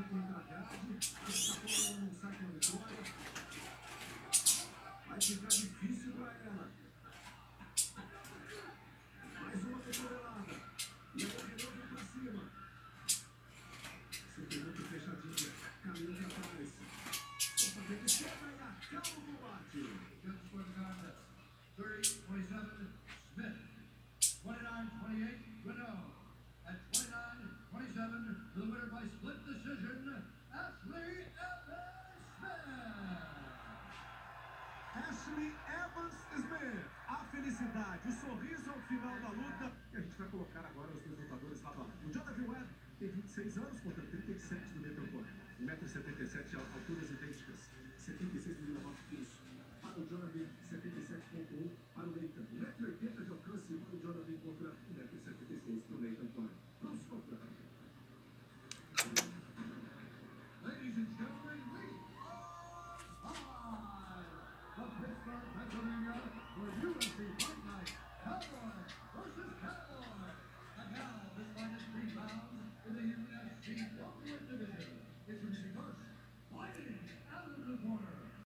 contra a grade. Essa bola não sai com a vitória. Vai ficar difícil para ela. Mais uma cotovelada. E a corredor vem para cima. Sempre muito fechadinha. Caminho para trás. Só fazer que chega e acaba o combate. Good scorecard. 30-27, Smith. 29-28, Renault. At 29-27, the winner by split decision, Ashley Evans-Smith. Ashley Evans-Smith. A felicidade, o sorriso ao final da luta. E a gente vai colocar agora os dois lutadores lá. O Jonathan Webb tem 26 anos contra 37 do Metrocone. 1,77 m, alturas idênticas. 76,9 quilos. Para o Jonathan